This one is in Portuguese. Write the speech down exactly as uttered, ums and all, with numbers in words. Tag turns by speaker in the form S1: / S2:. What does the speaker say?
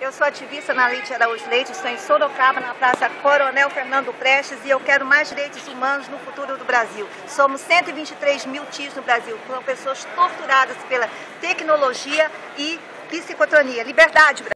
S1: Eu sou ativista na Leite Araújo Leite, estou em Sorocaba, na Praça Coronel Fernando Prestes, e eu quero mais direitos humanos no futuro do Brasil. Somos cento e vinte e três mil tios no Brasil, são pessoas torturadas pela tecnologia e psicotronia. Liberdade, Brasil!